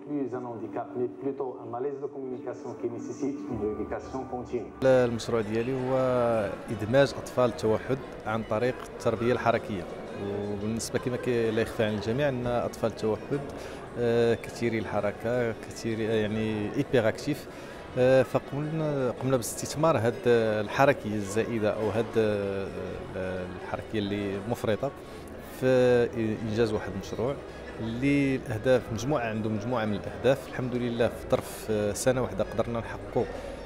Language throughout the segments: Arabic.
plus un handicap, mais plutôt un malaise de communication qui nécessite une éducation continue. المشروع ديالي هو إدماج أطفال التوحد عن طريق التربية الحركية، وبالنسبة كما لا يخفى على الجميع أن أطفال التوحد كثيري الحركة، كثير يعني إيبيغ أكتيف، فقمنا باستثمار هذه الحركية الزائدة أو هذه الحركية اللي مفرطة في إنجاز واحد المشروع اللي الأهداف عنده مجموعة من الأهداف. الحمد لله في ظرف سنة واحدة قدرنا نحققوا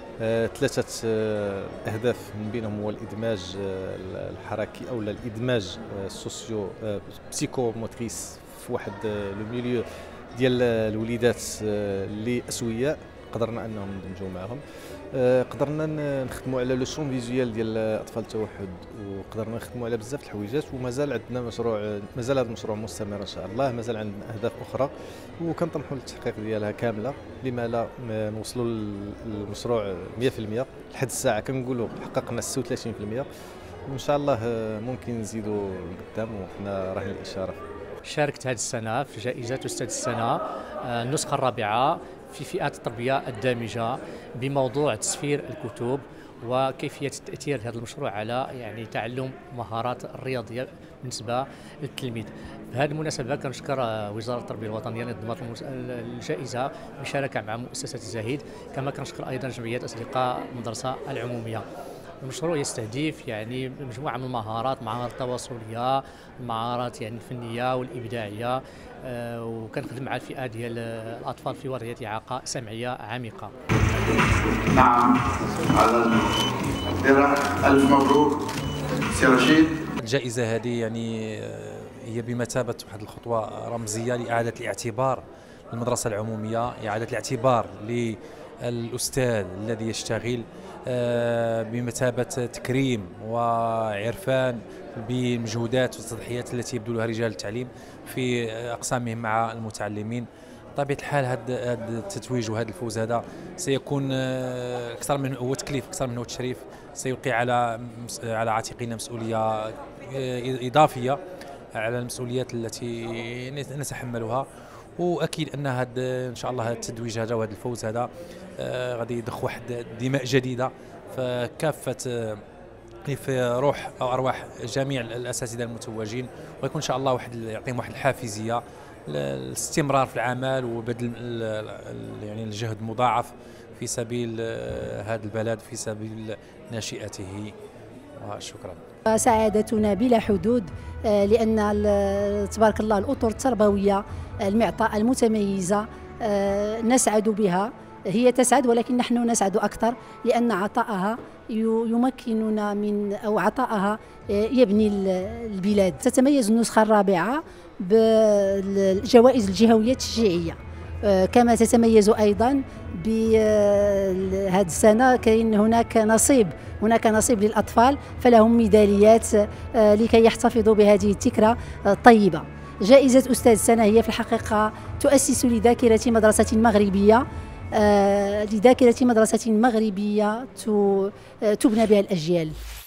3 أهداف، من بينهم هو الإدماج الحركي أو الإدماج السوسيو بسيكو موتريس في واحد لو ميليو ديال الوليدات اللي أسوياء، قدرنا أنهم ندمجوا معهم. قدرنا نخدموا على لو شون فيزيوال ديال اطفال التوحد، وقدرنا نخدموا على بزاف الحويجات، ومازال عندنا مازال هذا المشروع مستمر ان شاء الله، مازال عندنا اهداف اخرى وكنطمحوا للتحقيق ديالها كامله. لما لا نوصلوا للمشروع 100%. لحد الساعه كنقولوا حققنا 36%، وان شاء الله ممكن نزيدوا لقدام، وحنا راهن الاشاره. شاركت هذه السنه في جائزه استاذ السنه النسخه الرابعه في فئات التربية الدامجة بموضوع تسفير الكتب وكيفية تأثير هذا المشروع على يعني تعلم مهارات الرياضية بالنسبة للتلميذ. بهذه المناسبة كنشكر وزارة التربية الوطنية اللي نظمت الجائزة بمشاركة مع مؤسسة الزهيد، كما كنشكر أيضا جمعية أصدقاء المدرسة العمومية. المشروع يستهدف يعني مجموعة من المهارات، مهارات التواصلية، المهارات يعني الفنية والإبداعية، وكنخدم مع الفئة ديال الأطفال في ذوي إعاقة سمعية عميقة. نعم على الدرع. ألف مبروك سي رشيد. الجائزة هذه يعني هي بمثابة واحد الخطوة رمزية لإعادة الاعتبار للمدرسة العمومية، إعادة الاعتبار للأستاذ الذي يشتغل بمثابة تكريم وعرفان بالمجهودات والتضحيات التي يبذلها رجال التعليم في أقسامهم مع المتعلمين. بطبيعة الحال هذا التتويج وهذا الفوز هذا سيكون أكثر من هو تكليف، أكثر من هو تشريف، سيلقي على عاتقنا مسؤولية إضافية على المسؤوليات التي نتحملها، واكيد ان هذا ان شاء الله هذا التتويج هذا وهذا الفوز هذا غادي يضخ واحد دماء جديده في كافه في روح او ارواح جميع الاساتذه المتوجين، ويكون ان شاء الله يعطيهم واحد الحافزيه للاستمرار في العمل وبذل يعني الجهد مضاعف في سبيل هذا البلد، في سبيل ناشئته. وشكرا. سعادتنا بلا حدود، لأن تبارك الله الأطر التربوية المعطاء المتميزة نسعد بها، هي تسعد ولكن نحن نسعد أكثر، لأن عطاءها يمكننا من أو عطاءها يبني البلاد. تتميز النسخة الرابعة بالجوائز الجهوية التشجيعية، كما تتميز أيضا بهذه السنة كاين هناك نصيب للأطفال، فلهم ميداليات لكي يحتفظوا بهذه الذكرى الطيبة. جائزة أستاذ السنة هي في الحقيقة تؤسس لذاكرة مدرسة مغربية تبنى بها الأجيال.